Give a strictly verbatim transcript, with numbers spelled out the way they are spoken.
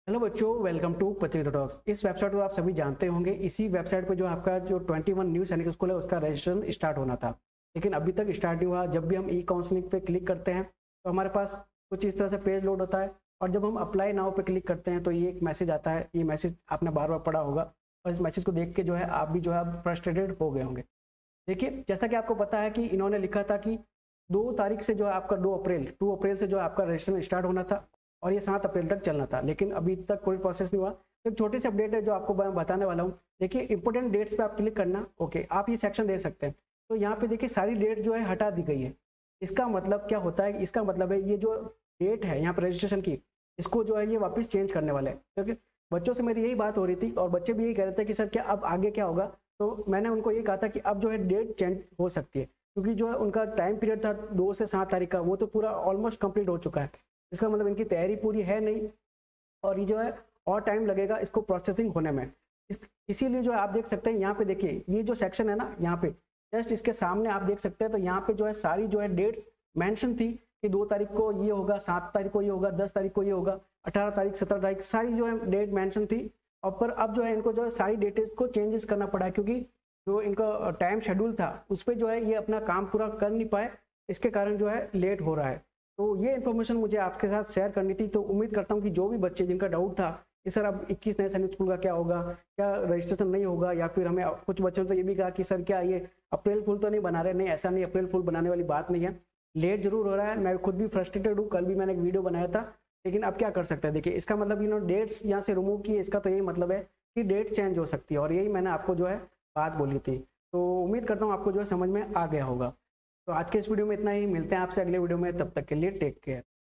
Hello बच्चों, welcome to Patrika talks. इस website को आप सभी जानते होंगे। इसी वेबसाइट पे जो आपका जो इक्कीस न्यू सैनिक स्कूल है उसका रजिस्ट्रेशन स्टार्ट होना था, लेकिन अभी तक स्टार्ट नहीं हुआ। जब भी हम ई काउंसलिंग पे क्लिक करते हैं तो हमारे पास कुछ इस तरह से पेज लोड होता है, और जब हम अप्लाई नाउ पे क्लिक करते हैं तो ये एक मैसेज आता है। ये मैसेज आपने बार बार पढ़ा होगा, और इस मैसेज को देख के जो है आप भी जो है फ्रस्ट्रेटेड हो गए होंगे। देखिए, जैसा कि आपको पता है कि इन्होंने लिखा था कि दो तारीख से जो है आपका दो अप्रैल टू अप्रैल से जो है आपका रजिस्ट्रेशन स्टार्ट होना था, और ये सात अप्रैल तक चलना था, लेकिन अभी तक कोई प्रोसेस नहीं हुआ। तो एक छोटी सी अपडेट है जो आपको मैं बताने वाला हूँ। देखिए, इंपॉर्टेंट डेट्स पे आप क्लिक करना। ओके, आप ये सेक्शन देख सकते हैं। तो यहाँ पे देखिए सारी डेट जो है हटा दी गई है। इसका मतलब क्या होता है? इसका मतलब है ये जो डेट है यहाँ पर रजिस्ट्रेशन की, इसको जो है ये वापस चेंज करने वाले हैं। क्योंकि बच्चों से मेरी यही बात हो रही थी और बच्चे भी यही कह रहे थे कि सर क्या अब आगे क्या होगा। तो मैंने उनको ये कहा था कि अब जो है डेट चेंज हो सकती है, क्योंकि जो है उनका टाइम पीरियड था दो से सात तारीख का, वो तो पूरा ऑलमोस्ट कंप्लीट हो चुका है। इसका मतलब इनकी तैयारी पूरी है नहीं, और ये जो है और टाइम लगेगा इसको प्रोसेसिंग होने में। इस, इसीलिए जो है आप देख सकते हैं यहाँ पे, देखिए ये जो सेक्शन है ना, यहाँ पे जस्ट इसके सामने आप देख सकते हैं। तो यहाँ पे जो है सारी जो है डेट्स मेंशन थी कि दो तारीख को ये होगा, सात तारीख को ये होगा, दस तारीख को ये होगा, अठारह तारीख, सत्रह तारीख, सारी जो है डेट मेंशन थी। और पर अब जो है इनको जो है सारी डेटेज को चेंजेस करना पड़ा है, क्योंकि जो इनका टाइम शेड्यूल था उस पर जो है ये अपना काम पूरा कर नहीं पाए। इसके कारण जो है लेट हो रहा है। तो ये इन्फॉर्मेशन मुझे आपके साथ शेयर करनी थी। तो उम्मीद करता हूँ कि जो भी बच्चे जिनका डाउट था कि सर अब इक्कीस नए सैनिक स्कूल का क्या होगा, क्या रजिस्ट्रेशन नहीं होगा, या फिर हमें कुछ बच्चों ने तो ये भी कहा कि सर क्या ये अप्रैल फुल तो नहीं बना रहे। नहीं, ऐसा नहीं, अप्रैल फुल बनाने वाली बात नहीं है। लेट जरूर हो रहा है, मैं खुद भी फ्रस्ट्रेटेड हूँ। कल भी मैंने एक वीडियो बनाया था, लेकिन अब क्या कर सकते हैं। देखिए, इसका मतलब यू नो डेट्स यहाँ से रिमूव की, इसका तो यही मतलब है कि डेट चेंज हो सकती है, और यही मैंने आपको जो है बात बोली थी। तो उम्मीद करता हूँ आपको जो है समझ में आ गया होगा। तो आज के इस वीडियो में इतना ही। मिलते हैं आपसे अगले वीडियो में, तब तक के लिए टेक केयर।